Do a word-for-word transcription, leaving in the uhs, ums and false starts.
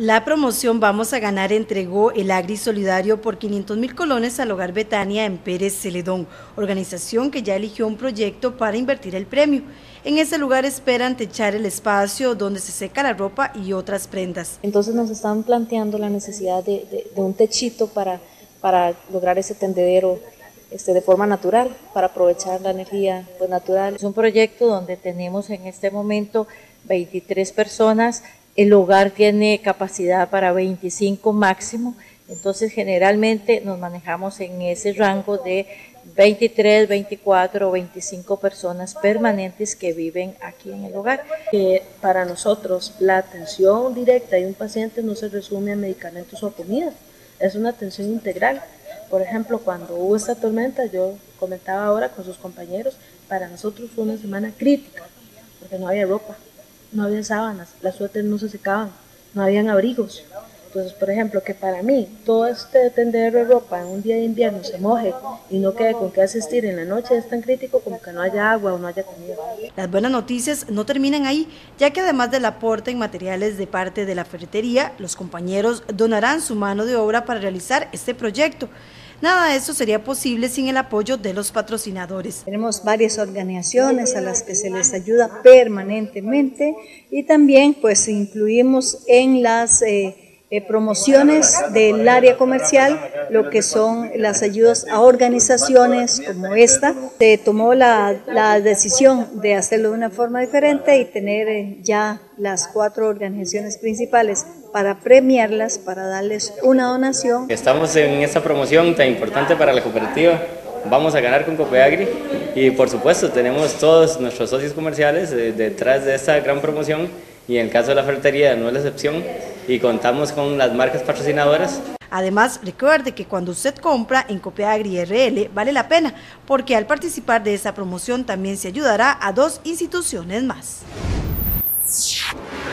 La promoción Vamos a Ganar entregó el Agri Solidario por quinientos mil colones al Hogar Betania en Pérez Celedón, organización que ya eligió un proyecto para invertir el premio. En ese lugar esperan techar el espacio donde se seca la ropa y otras prendas. Entonces nos están planteando la necesidad de, de, de un techito para, para lograr ese tendedero este, de forma natural, para aprovechar la energía pues, natural. Es un proyecto donde tenemos en este momento veintitrés personas. El hogar tiene capacidad para veinticinco máximo, entonces generalmente nos manejamos en ese rango de veintitrés, veinticuatro o veinticinco personas permanentes que viven aquí en el hogar. Que para nosotros la atención directa de un paciente no se resume a medicamentos o comida, es una atención integral. Por ejemplo, cuando hubo esta tormenta, yo comentaba ahora con sus compañeros, para nosotros fue una semana crítica, porque no había ropa. No había sábanas, las suéteres no se secaban, no habían abrigos. Entonces, por ejemplo, que para mí todo este tendedero de ropa en un día de invierno se moje y no quede con qué asistir en la noche es tan crítico como que no haya agua o no haya comida. Las buenas noticias no terminan ahí, ya que además del aporte en materiales de parte de la ferretería, los compañeros donarán su mano de obra para realizar este proyecto. Nada de eso sería posible sin el apoyo de los patrocinadores. Tenemos varias organizaciones a las que se les ayuda permanentemente y también pues incluimos en las eh, eh, promociones del área comercial lo que son las ayudas a organizaciones como esta. Se tomó la, la decisión de hacerlo de una forma diferente y tener eh, ya las cuatro organizaciones principales para premiarlas, para darles una donación. Estamos en esta promoción tan importante para la cooperativa, Vamos a Ganar con Copeagri, y por supuesto tenemos todos nuestros socios comerciales eh, detrás de esta gran promoción, y en el caso de la ferretería no es la excepción, y contamos con las marcas patrocinadoras. Además, recuerde que cuando usted compra en Copeagri R L vale la pena, porque al participar de esta promoción también se ayudará a dos instituciones más.